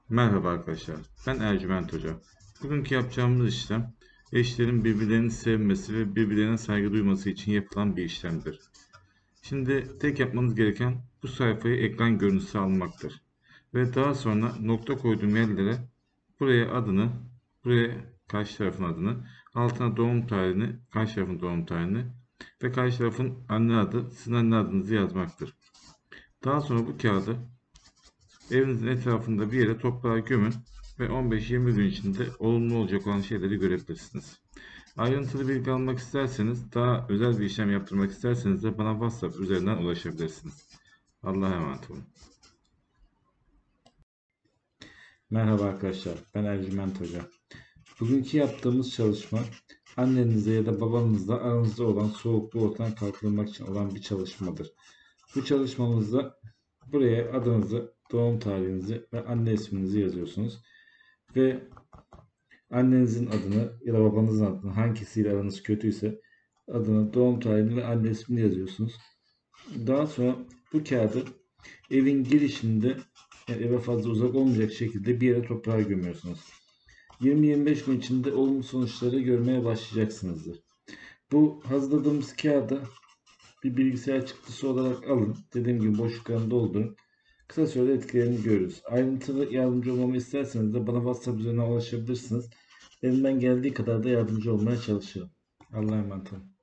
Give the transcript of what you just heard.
Merhaba arkadaşlar, ben Ercüment Hoca. Bugünkü yapacağımız işlem, eşlerin birbirlerini sevmesi ve birbirlerine saygı duyması için yapılan bir işlemdir. Şimdi tek yapmanız gereken bu sayfayı ekran görüntüsü almaktır. Ve daha sonra nokta koyduğum yerlere buraya adını, buraya karşı tarafın adını, altına doğum tarihini, karşı tarafın doğum tarihini ve karşı tarafın anne adı, sizin anne adınızı yazmaktır. Daha sonra bu kağıdı evinizin etrafında bir yere toprağa gömün ve 15-20 gün içinde olumlu olacak olan şeyleri görebilirsiniz. Ayrıntılı bilgi almak isterseniz, daha özel bir işlem yaptırmak isterseniz de bana WhatsApp üzerinden ulaşabilirsiniz. Allah'a emanet olun. Merhaba arkadaşlar, ben Ercüment Hoca. Bugünkü yaptığımız çalışma, annenizle ya da babanızla aranızda olan soğukluğu ortadan kaldırmak için olan bir çalışmadır. Bu çalışmamızda buraya adınızı, doğum tarihinizi ve anne isminizi yazıyorsunuz. Ve annenizin adını ya da babanızın adını, hangisiyle aranız kötüyse adını, doğum tarihini ve anne ismini yazıyorsunuz. Daha sonra bu kağıdı evin girişinde, yani eve fazla uzak olmayacak şekilde bir yere toprağa gömüyorsunuz. 20-25 gün içinde olumlu sonuçları görmeye başlayacaksınızdır. Bu hazırladığımız kağıdı bir bilgisayar çıktısı olarak alın. Dediğim gibi boşluklarını doldurun. Kısa sürede etkilerini görürüz. Ayrıntılı yardımcı olmamı isterseniz de bana WhatsApp üzerinden ulaşabilirsiniz. Elimden geldiği kadar da yardımcı olmaya çalışırım. Allah'a emanet olun.